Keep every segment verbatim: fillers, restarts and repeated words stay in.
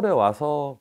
서울에 와서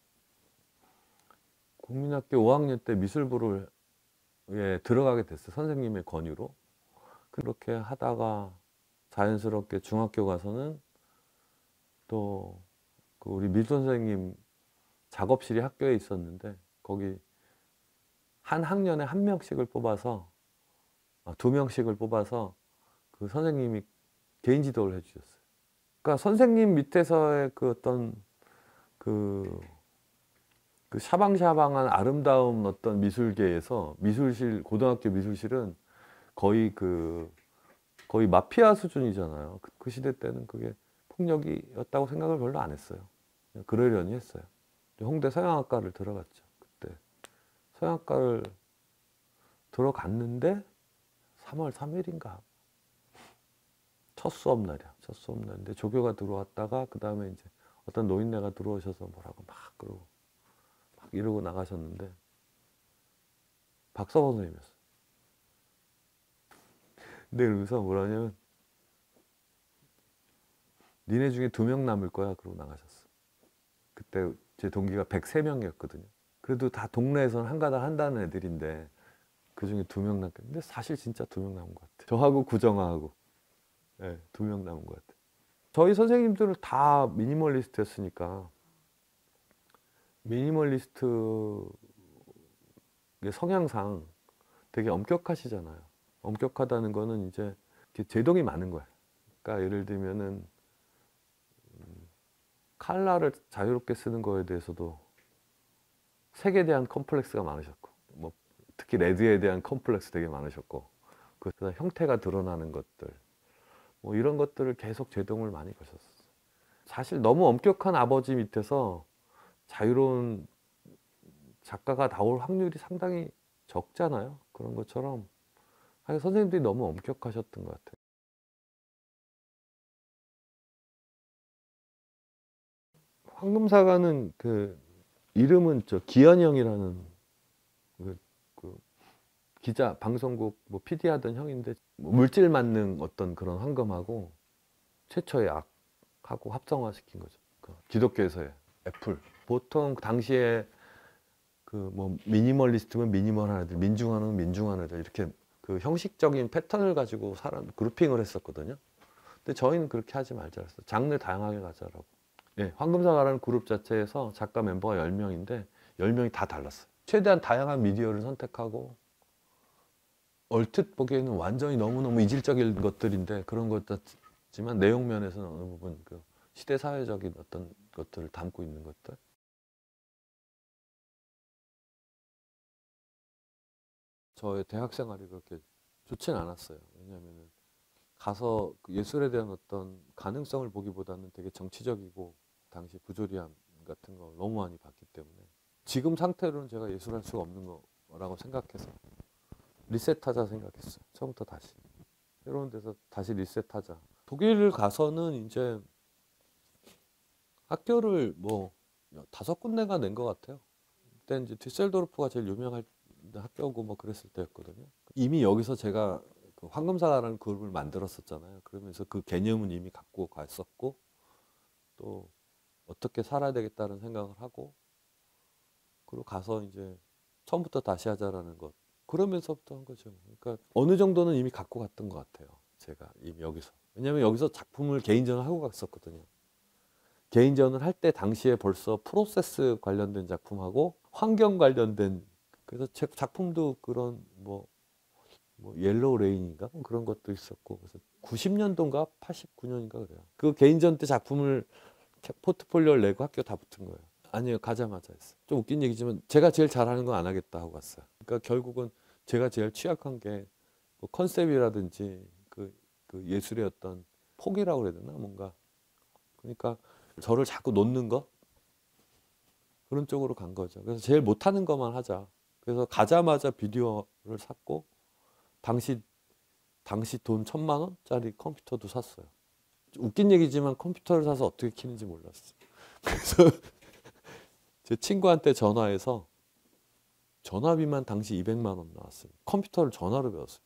국민학교 오 학년 때 미술부를 예, 들어가게 됐어요. 선생님의 권유로. 그렇게 하다가 자연스럽게 중학교 가서는 또 그 우리 미술 선생님 작업실이 학교에 있었는데 거기 한 학년에 한 명씩을 뽑아서 아, 두 명씩을 뽑아서 그 선생님이 개인 지도를 해주셨어요. 그러니까 선생님 밑에서의 그 어떤 그, 그 샤방샤방한 아름다운 어떤 미술계에서 미술실 고등학교 미술실은 거의 그 거의 마피아 수준이잖아요. 그, 그 시대 때는 그게 폭력이었다고 생각을 별로 안 했어요. 그냥 그러려니 했어요. 홍대 서양학과를 들어갔죠. 그때 서양학과를 들어갔는데 삼월 삼일인가 첫 수업 날이야. 첫 수업 날인데 조교가 들어왔다가 그 다음에 이제 어떤 노인네가 들어오셔서 뭐라고 막 그러고 막 이러고 나가셨는데 박서원 선생님이었어요. 근데 그러면서 뭐라냐면 니네 중에 두 명 남을 거야 그러고 나가셨어. 그때 제 동기가 백삼 명이었거든요. 그래도 다 동네에서는 한가닥 한다는 애들인데 그 중에 두 명 남게. 근데 사실 진짜 두 명 남은 것 같아. 저하고 구정아하고 네, 두 명 남은 것 같아. 저희 선생님들은 다 미니멀리스트였으니까 미니멀리스트의 성향상 되게 엄격하시잖아요. 엄격하다는 거는 이제 제동이 많은 거예요. 그러니까 예를 들면은 칼라를 자유롭게 쓰는 거에 대해서도 색에 대한 컴플렉스가 많으셨고 뭐 특히 레드에 대한 컴플렉스 되게 많으셨고 그다음 형태가 드러나는 것들 뭐 이런 것들을 계속 제동을 많이 거셨어요. 사실 너무 엄격한 아버지 밑에서 자유로운 작가가 나올 확률이 상당히 적잖아요. 그런 것처럼 선생님들이 너무 엄격하셨던 것 같아요. 황금사과는 그 이름은 저 기현형이라는 그, 그 기자 방송국 뭐 피디 하던 형인데 물질 만능 어떤 그런 황금하고 최초의 악하고 합성화시킨 거죠. 그 기독교에서의 애플. 보통 당시에 그 뭐 미니멀리스트면 미니멀한 애들, 민중화는 민중한 애들 이렇게 그 형식적인 패턴을 가지고 사람 그룹핑을 했었거든요. 근데 저희는 그렇게 하지 말자 그랬어요. 장르 다양하게 가자라고. 예, 황금사과라는 그룹 자체에서 작가 멤버가 열 명인데 열 명이 다 달랐어요. 최대한 다양한 미디어를 선택하고 얼핏 보기에는 완전히 너무너무 이질적인 것들인데 그런 것 같지만 내용 면에서는 어느 부분 그 시대 사회적인 어떤 것들을 담고 있는 것들. 저의 대학 생활이 그렇게 좋진 않았어요. 왜냐하면 가서 그 예술에 대한 어떤 가능성을 보기보다는 되게 정치적이고 당시 부조리함 같은 걸 너무 많이 봤기 때문에 지금 상태로는 제가 예술할 수가 없는 거라고 생각해서 리셋하자 생각했어요. 처음부터 다시 새로운 데서 다시 리셋하자. 독일을 가서는 이제 학교를 뭐 다섯 군데가 낸 것 같아요. 그때 이제 디셀도르프가 제일 유명한 학교고 뭐 그랬을 때였거든요. 이미 여기서 제가 그 황금사과라는 그룹을 만들었었잖아요. 그러면서 그 개념은 이미 갖고 갔었고 또 어떻게 살아야 되겠다는 생각을 하고 그리고 가서 이제 처음부터 다시 하자라는 것 그러면서부터 한 거죠. 그러니까 어느 정도는 이미 갖고 갔던 것 같아요. 제가 이미 여기서. 왜냐하면 여기서 작품을 개인전을 하고 갔었거든요. 개인전을 할 때 당시에 벌써 프로세스 관련된 작품하고 환경 관련된 그래서 제 작품도 그런 뭐, 뭐 옐로우 레인인가 뭐 그런 것도 있었고 그래서 구십 년도인가 팔십구 년인가 그래요. 그 개인전 때 작품을 포트폴리오를 내고 학교 다 붙은 거예요. 아니요, 가자마자 했어요. 좀 웃긴 얘기지만 제가 제일 잘하는 건 안 하겠다 하고 갔어요. 그러니까 결국은 제가 제일 취약한 게 뭐 컨셉이라든지 그, 그 예술의 어떤 폭이라고 그래야 되나 뭔가 그러니까 저를 자꾸 놓는 거 그런 쪽으로 간 거죠. 그래서 제일 못하는 것만 하자. 그래서 가자마자 비디오를 샀고 당시 당시 돈 천만 원짜리 컴퓨터도 샀어요. 웃긴 얘기지만 컴퓨터를 사서 어떻게 키는지 몰랐어요. 그래서 제 친구한테 전화해서 전화비만 당시 이백만 원 나왔어요. 컴퓨터를 전화로 배웠어요.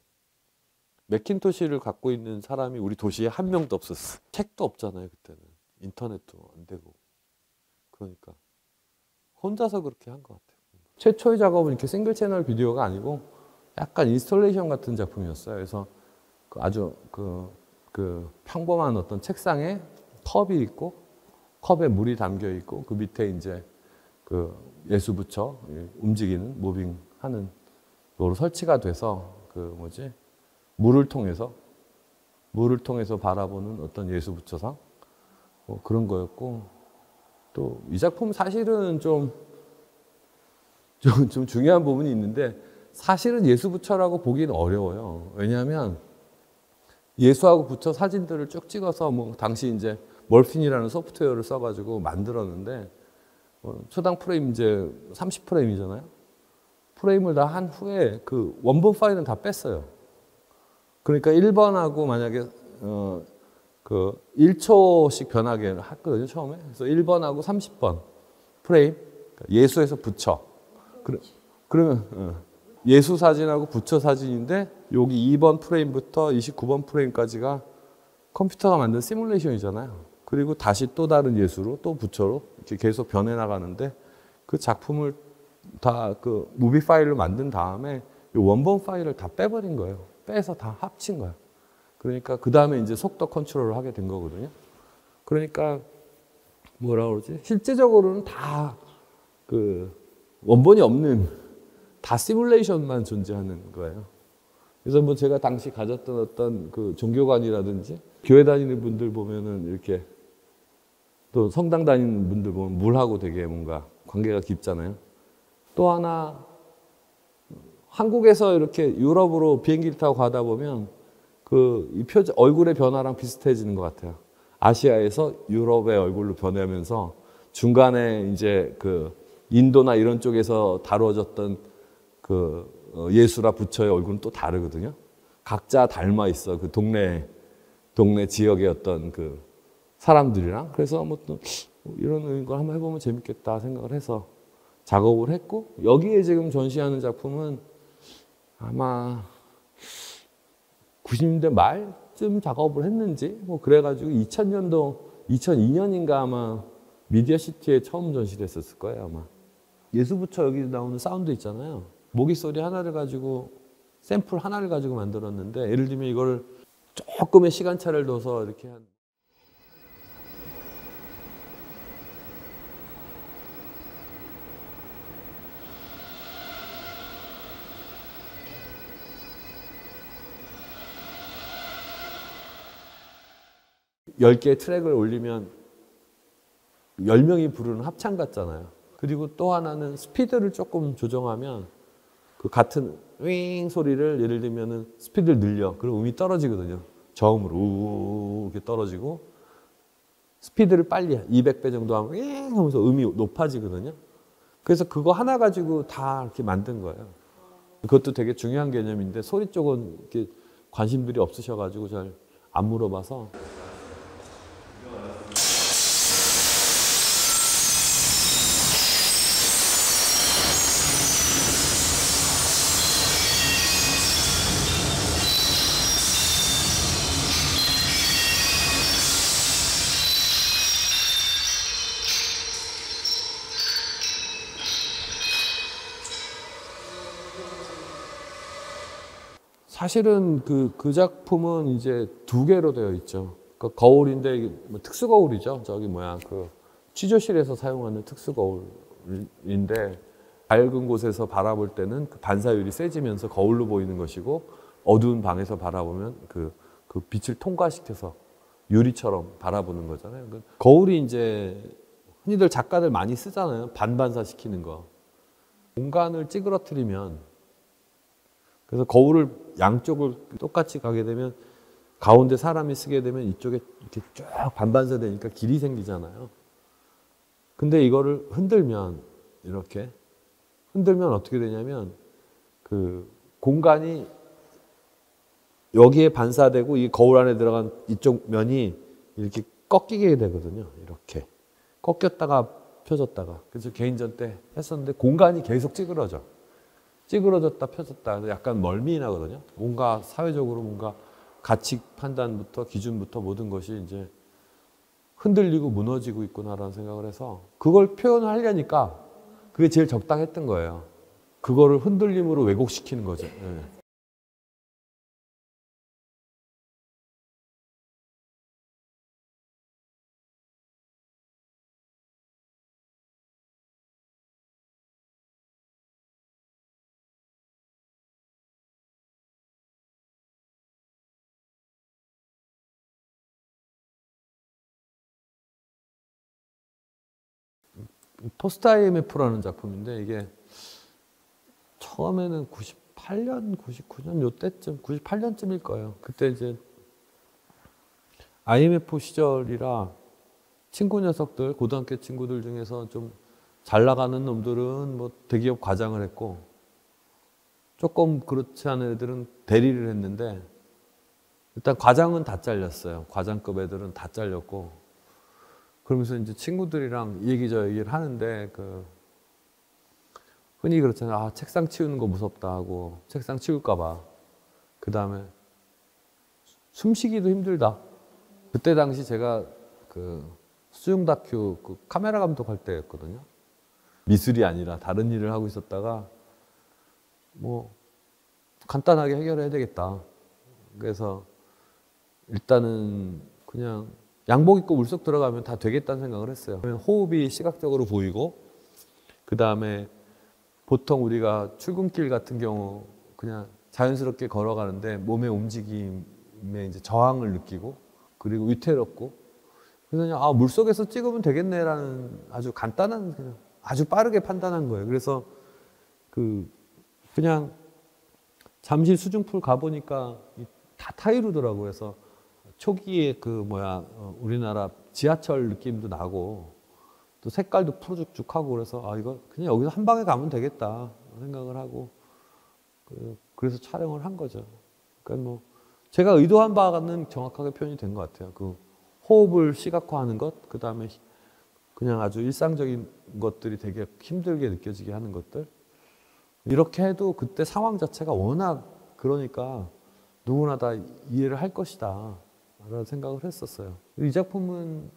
매킨토시를 갖고 있는 사람이 우리 도시에 한 명도 없었어. 책도 없잖아요 그때는. 인터넷도 안 되고. 그러니까 혼자서 그렇게 한 것 같아요. 최초의 작업은 이렇게 싱글 채널 비디오가 아니고 약간 인스톨레이션 같은 작품이었어요. 그래서 그 아주 그, 그 평범한 어떤 책상에 컵이 있고 컵에 물이 담겨 있고 그 밑에 이제 그 예수 부처 움직이는 무빙하는 거로 설치가 돼서 그 뭐지 물을 통해서 물을 통해서 바라보는 어떤 예수 부처상 뭐 그런 거였고 또 이 작품 사실은 좀, 좀, 좀 중요한 부분이 있는데 사실은 예수 부처라고 보기는 어려워요. 왜냐하면 예수하고 부처 사진들을 쭉 찍어서 뭐 당시 이제 몰핀이라는 소프트웨어를 써가지고 만들었는데 어, 초당 프레임 이제 삼십 프레임이잖아요. 프레임을 다 한 후에 그 원본 파일은 다 뺐어요. 그러니까 일 번하고 만약에 어, 그 일 초씩 변하게 했거든요, 처음에. 그래서 일 번하고 삼십 번 프레임, 예수에서 부처. 그러, 그러면 어, 예수 사진하고 부처 사진인데 여기 이 번 프레임부터 이십구 번 프레임까지가 컴퓨터가 만든 시뮬레이션이잖아요. 그리고 다시 또 다른 예수로 또 부처로 이렇게 계속 변해 나가는데 그 작품을 다 그 무비 파일로 만든 다음에 이 원본 파일을 다 빼버린 거예요. 빼서 다 합친 거예요. 그러니까 그 다음에 이제 속도 컨트롤을 하게 된 거거든요. 그러니까 뭐라 그러지? 실제적으로는 다 그 원본이 없는 다 시뮬레이션만 존재하는 거예요. 그래서 뭐 제가 당시 가졌던 어떤 그 종교관이라든지 교회 다니는 분들 보면은 이렇게 또 성당 다니는 분들 보면 물하고 되게 뭔가 관계가 깊잖아요. 또 하나 한국에서 이렇게 유럽으로 비행기를 타고 가다 보면 그 이 표정 얼굴의 변화랑 비슷해지는 것 같아요. 아시아에서 유럽의 얼굴로 변하면서 중간에 이제 그 인도나 이런 쪽에서 다뤄졌던 그 예수라 부처의 얼굴은 또 다르거든요. 각자 닮아 있어. 그 동네 동네 지역의 어떤 그 사람들이랑. 그래서 뭐 또 이런 걸 한번 해보면 재밌겠다 생각을 해서 작업을 했고, 여기에 지금 전시하는 작품은 아마 구십 년대 말쯤 작업을 했는지 뭐 그래가지고 이천 년도 이천이 년인가 아마 미디어시티에 처음 전시됐었을 거예요 아마. 예수부처 여기 나오는 사운드 있잖아요. 모기 소리 하나를 가지고 샘플 하나를 가지고 만들었는데, 예를 들면 이걸 조금의 시간차를 둬서 이렇게 한 열 개의 트랙을 올리면 열 명이 부르는 합창 같잖아요. 그리고 또 하나는 스피드를 조금 조정하면 그 같은 윙 소리를 예를 들면은 스피드를 늘려. 그럼 음이 떨어지거든요. 저음으로 우 이렇게 떨어지고, 스피드를 빨리 이백 배 정도 하면 윙 하면서 음이 높아지거든요. 그래서 그거 하나 가지고 다 이렇게 만든 거예요. 그것도 되게 중요한 개념인데 소리 쪽은 이렇게 관심들이 없으셔가지고 잘 안 물어봐서. 사실은 그, 그 작품은 이제 두 개로 되어 있죠. 그 거울인데 뭐 특수 거울이죠. 저기 뭐야 그 취조실에서 사용하는 특수 거울인데, 밝은 곳에서 바라볼 때는 그 반사율이 세지면서 거울로 보이는 것이고, 어두운 방에서 바라보면 그, 그 빛을 통과시켜서 유리처럼 바라보는 거잖아요. 그 거울이 이제 흔히들 작가들 많이 쓰잖아요. 반반사 시키는 거. 공간을 찌그러뜨리면, 그래서 거울을 양쪽을 똑같이 가게 되면 가운데 사람이 쓰게 되면 이쪽에 이렇게 쫙 반반사 되니까 길이 생기잖아요. 근데 이거를 흔들면, 이렇게 흔들면 어떻게 되냐면 그 공간이 여기에 반사되고 이 거울 안에 들어간 이쪽 면이 이렇게 꺾이게 되거든요. 이렇게 꺾였다가 펴졌다가. 그래서 개인전 때 했었는데 공간이 계속 찌그러져. 찌그러졌다 펴졌다. 약간 멀미 나거든요. 뭔가 사회적으로 뭔가 가치 판단부터 기준부터 모든 것이 이제 흔들리고 무너지고 있구나라는 생각을 해서 그걸 표현하려니까 그게 제일 적당했던 거예요. 그거를 흔들림으로 왜곡시키는 거죠. 네. 포스트 아이엠에프라는 작품인데 이게 처음에는 구십팔 년, 구십구 년 요때쯤, 구십팔 년쯤일 거예요. 그때 이제 아이엠에프 시절이라 친구 녀석들, 고등학교 친구들 중에서 좀 잘 나가는 놈들은 뭐 대기업 과장을 했고 조금 그렇지 않은 애들은 대리를 했는데 일단 과장은 다 잘렸어요. 과장급 애들은 다 잘렸고 그러면서 이제 친구들이랑 이 얘기 저 얘기를 하는데 그 흔히 그렇잖아요. 아, 책상 치우는 거 무섭다 하고 책상 치울까 봐. 그 다음에 숨쉬기도 힘들다. 그때 당시 제가 그 수중 다큐 그 카메라 감독할 때였거든요. 미술이 아니라 다른 일을 하고 있었다가 뭐 간단하게 해결해야 되겠다. 그래서 일단은 그냥 양복 입고 물속 들어가면 다 되겠다는 생각을 했어요. 호흡이 시각적으로 보이고 그 다음에 보통 우리가 출근길 같은 경우 그냥 자연스럽게 걸어가는데 몸의 움직임에 이제 저항을 느끼고 그리고 위태롭고 그래서 그냥 아, 물속에서 찍으면 되겠네라는 아주 간단한 그냥 아주 빠르게 판단한 거예요. 그래서 그 그냥 잠실 수중풀 가보니까 다 타이르더라고요. 그래서 초기에 그 뭐야 우리나라 지하철 느낌도 나고 또 색깔도 푸르죽죽하고 그래서 아 이거 그냥 여기서 한 방에 가면 되겠다 생각을 하고 그래서 촬영을 한 거죠. 그러니까 뭐 제가 의도한 바는 정확하게 표현이 된 것 같아요. 그 호흡을 시각화하는 것, 그 다음에 그냥 아주 일상적인 것들이 되게 힘들게 느껴지게 하는 것들. 이렇게 해도 그때 상황 자체가 워낙 그러니까 누구나 다 이해를 할 것이다 라는 생각을 했었어요. 이 작품은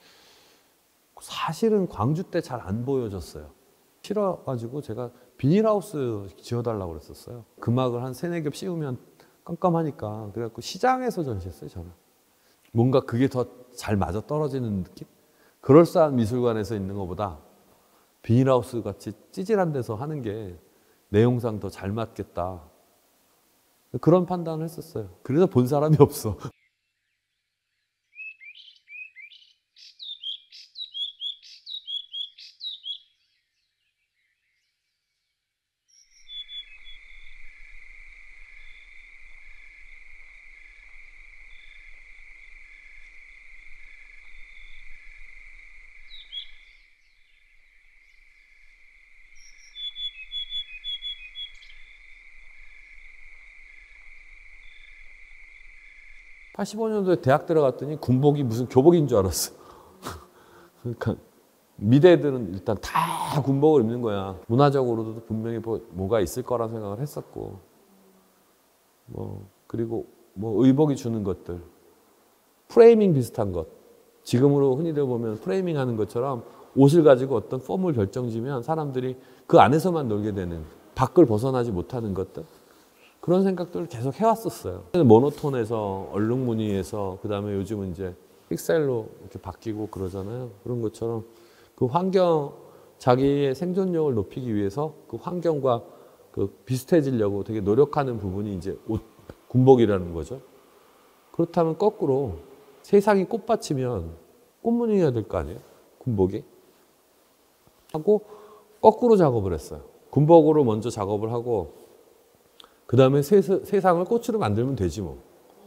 사실은 광주 때 잘 안 보여졌어요. 싫어가지고 제가 비닐하우스 지어달라고 그랬었어요. 금막을 한 세네 겹 씌우면 깜깜하니까. 그래갖고 시장에서 전시했어요, 저는. 뭔가 그게 더 잘 맞아 떨어지는 느낌? 그럴싸한 미술관에서 있는 것보다 비닐하우스 같이 찌질한 데서 하는 게 내용상 더 잘 맞겠다. 그런 판단을 했었어요. 그래서 본 사람이 없어. 팔십오 년도에 대학 들어갔더니 군복이 무슨 교복인 줄 알았어. 그러니까 미대들은 일단 다 군복을 입는 거야. 문화적으로도 분명히 뭐, 뭐가 있을 거란 생각을 했었고, 뭐 그리고 뭐 의복이 주는 것들, 프레이밍 비슷한 것. 지금으로 흔히들 보면 프레이밍 하는 것처럼 옷을 가지고 어떤 폼을 결정지면 사람들이 그 안에서만 놀게 되는, 밖을 벗어나지 못하는 것들. 그런 생각들을 계속 해왔었어요. 모노톤에서 얼룩무늬에서 그 다음에 요즘은 이제 픽셀로 이렇게 바뀌고 그러잖아요. 그런 것처럼 그 환경, 자기의 생존력을 높이기 위해서 그 환경과 그 비슷해지려고 되게 노력하는 부분이 이제 옷, 군복이라는 거죠. 그렇다면 거꾸로 세상이 꽃밭이면 꽃무늬여야 될 거 아니에요? 군복이. 하고 거꾸로 작업을 했어요. 군복으로 먼저 작업을 하고 그 다음에 세상을 꽃으로 만들면 되지 뭐.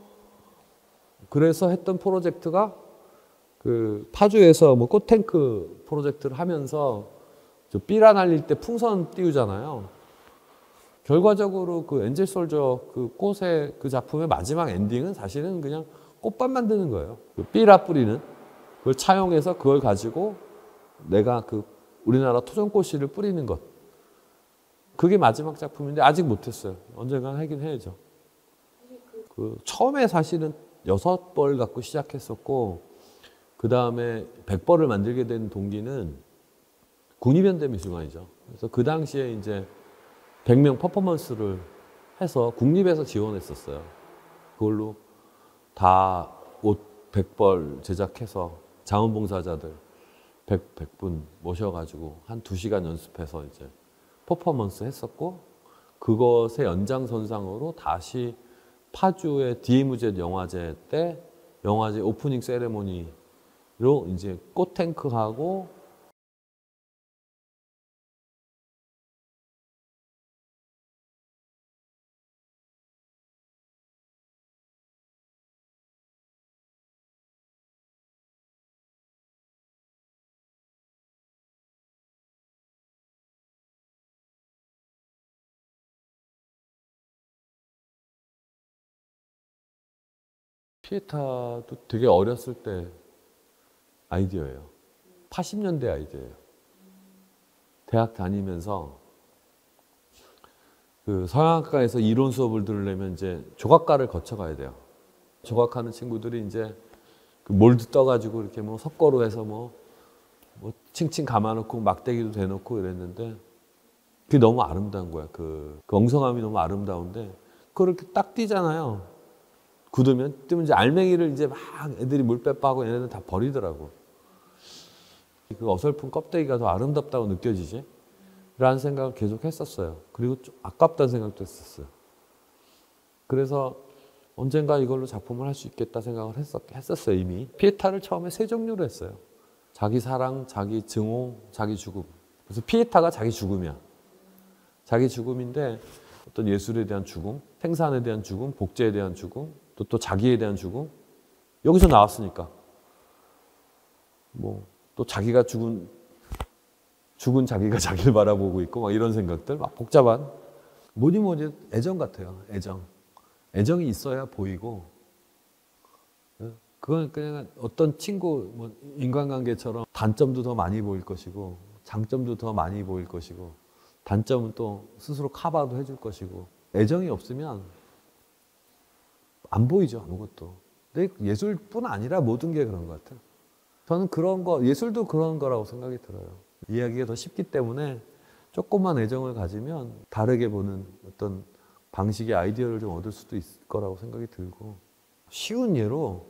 그래서 했던 프로젝트가 그 파주에서 뭐 꽃탱크 프로젝트를 하면서 삐라 날릴 때 풍선 띄우잖아요. 결과적으로 그 엔젤 솔저 그 꽃의 그 작품의 마지막 엔딩은 사실은 그냥 꽃밭 만드는 거예요. 그 삐라 뿌리는 그걸 차용해서 그걸 가지고 내가 그 우리나라 토종꽃씨를 뿌리는 것. 그게 마지막 작품인데 아직 못했어요. 언젠간 하긴 해야죠. 그 처음에 사실은 여섯 벌 갖고 시작했었고 그 다음에 백벌을 만들게 된 동기는 국립현대미술관이죠. 그래서 그 당시에 이제 백 명 퍼포먼스를 해서 국립에서 지원했었어요. 그걸로 다 옷 백벌 제작해서 자원봉사자들 백, 백 분 모셔가지고 한 두 시간 연습해서 이제 퍼포먼스 했었고, 그것의 연장선상으로 다시 파주의 디에무젯 영화제 때 영화제 오프닝 세레모니로 이제 꽃탱크하고 피에타도 되게 어렸을 때 아이디어예요. 팔십 년대 아이디어예요. 대학 다니면서 그 서양학과에서 이론 수업을 들으려면 이제 조각과를 거쳐가야 돼요. 조각하는 친구들이 이제 그 몰드 떠가지고 이렇게 뭐 석고로 해서 뭐, 뭐 칭칭 감아놓고 막대기도 대놓고 이랬는데 그게 너무 아름다운 거야. 그, 그 엉성함이 너무 아름다운데 그걸 이렇게 딱 띄잖아요. 굳으면 뜨면 이제 알맹이를 이제 막 애들이 물빼 빠고 얘네들 다 버리더라고. 그 어설픈 껍데기가 더 아름답다고 느껴지지? 라는 생각을 계속 했었어요. 그리고 좀 아깝다는 생각도 했었어요. 그래서 언젠가 이걸로 작품을 할 수 있겠다 생각을 했었, 했었어요, 이미. 피에타를 처음에 세 종류로 했어요. 자기 사랑, 자기 증오, 자기 죽음. 그래서 피에타가 자기 죽음이야. 자기 죽음인데 어떤 예술에 대한 죽음, 생산에 대한 죽음, 복제에 대한 죽음, 또, 또 자기에 대한 죽음. 여기서 나왔으니까. 뭐, 또 자기가 죽은, 죽은 자기가 자기를 바라보고 있고, 막 이런 생각들, 막 복잡한. 뭐니 뭐니 애정 같아요, 애정. 애정이 있어야 보이고, 그건 그냥 어떤 친구, 뭐 인간관계처럼 단점도 더 많이 보일 것이고, 장점도 더 많이 보일 것이고, 단점은 또 스스로 커버도 해줄 것이고, 애정이 없으면 안 보이죠, 아무것도. 근데 예술뿐 아니라 모든 게 그런 것 같아요. 저는 그런 거, 예술도 그런 거라고 생각이 들어요. 이야기가 더 쉽기 때문에 조금만 애정을 가지면 다르게 보는 어떤 방식의 아이디어를 좀 얻을 수도 있을 거라고 생각이 들고, 쉬운 예로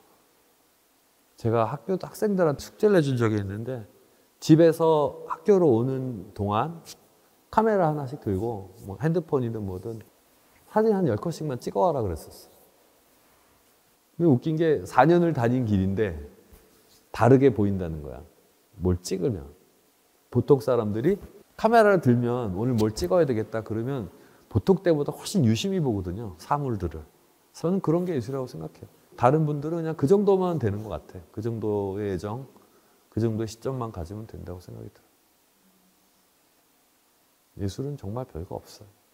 제가 학교 학생들한테 숙제를 내준 적이 있는데, 집에서 학교로 오는 동안 카메라 하나씩 들고 뭐 핸드폰이든 뭐든 사진 한 열 컷씩만 찍어와라 그랬었어. 근데 웃긴 게 사 년을 다닌 길인데 다르게 보인다는 거야. 뭘 찍으면. 보통 사람들이 카메라를 들면 오늘 뭘 찍어야 되겠다 그러면 보통 때보다 훨씬 유심히 보거든요, 사물들을. 저는 그런 게 예술이라고 생각해요. 다른 분들은 그냥 그 정도만 되는 것 같아. 그 정도의 애정, 그 정도의 시점만 가지면 된다고 생각이 들어요. 예술은 정말 별거 없어요.